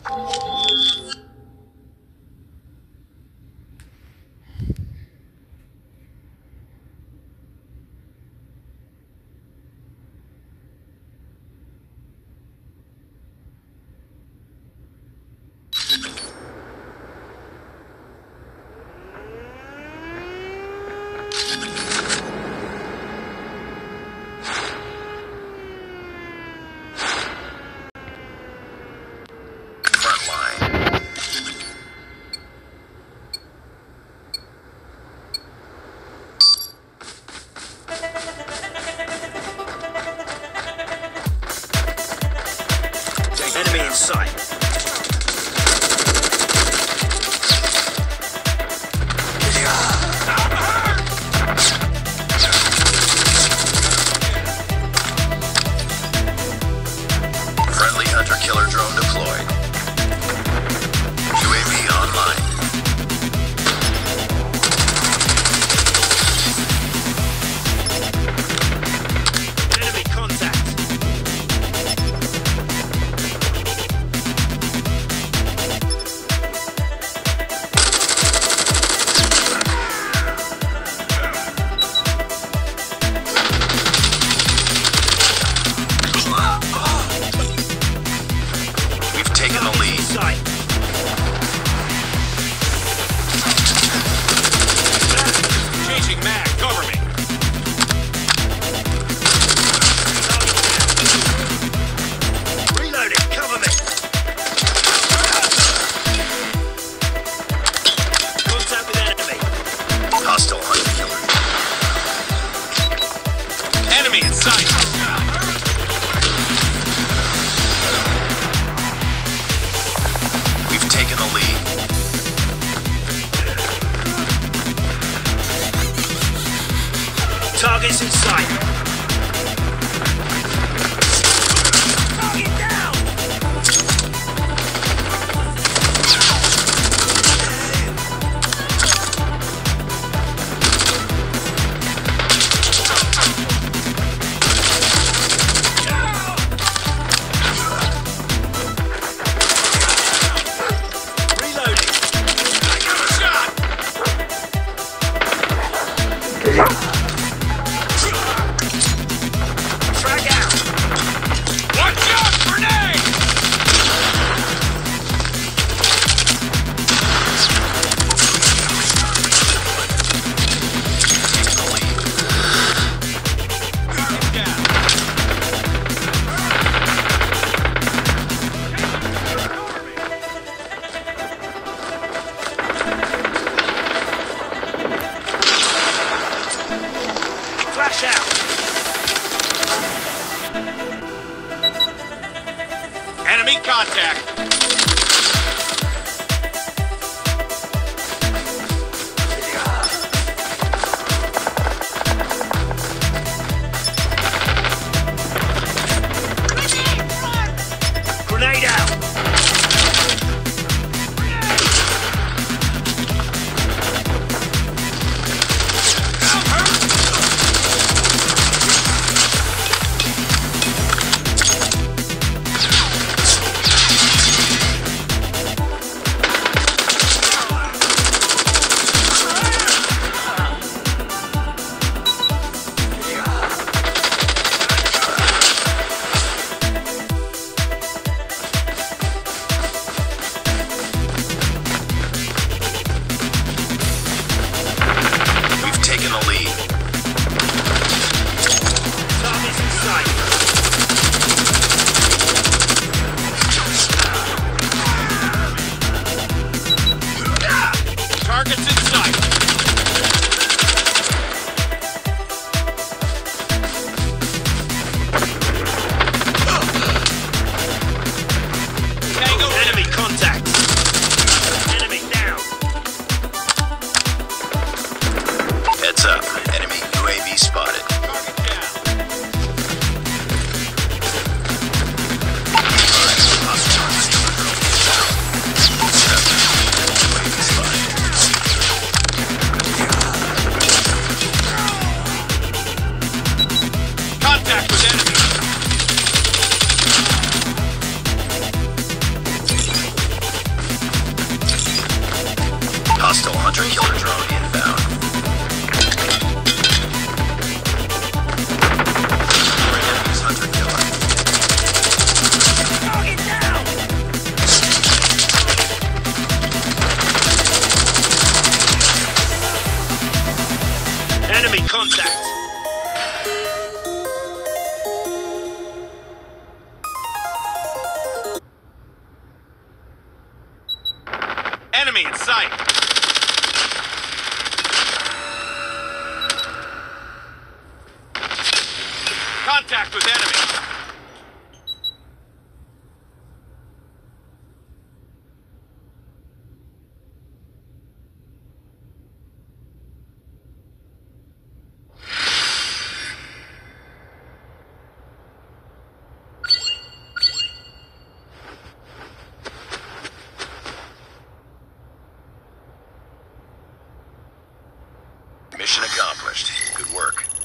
Enemy in sight. Friendly hunter-killer drone deployed. UAV online. Enemy contact. We've taken the lead. Sight. Changing mag, cover me. Reloading, cover me. Contact with enemy. Hostile hunter-killer. Enemy in sight. We've taken the lead. Targets in sight. Target down. Reloading. I got a shot. Frag out. Watch out, grenade! Taken the lead. Down. Flash out. Enemy contact. Grenade out. Hostile hunter-killer drone inbound. We're enemy's hunter-killer. Target down! Enemy contact! Enemy in sight. Contact with enemy. Mission accomplished. Good work.